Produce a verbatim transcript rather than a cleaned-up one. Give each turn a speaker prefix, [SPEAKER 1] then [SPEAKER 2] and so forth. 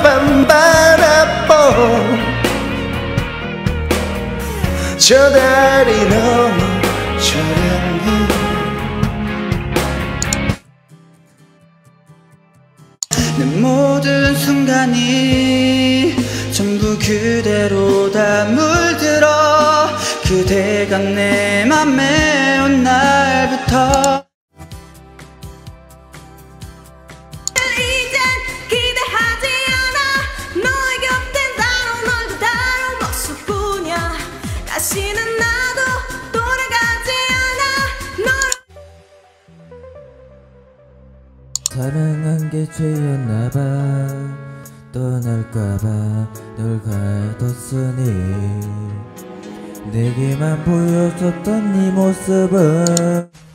[SPEAKER 1] 밤 바라본 저 달이 너무 저렴해.
[SPEAKER 2] 내 모든 순간이 전부 그대로 다 물들어 그대가 내 맘에 온 날부터
[SPEAKER 3] 이젠 기대하지 않아. 너의 곁엔 다른 얼굴 다른 모습뿐이야. 다시는 나도 돌아가지 않아. 너를
[SPEAKER 4] 사랑한 게 죄였나봐. 떠날까봐 널 가뒀으니 내게만 보여줬던 네 모습은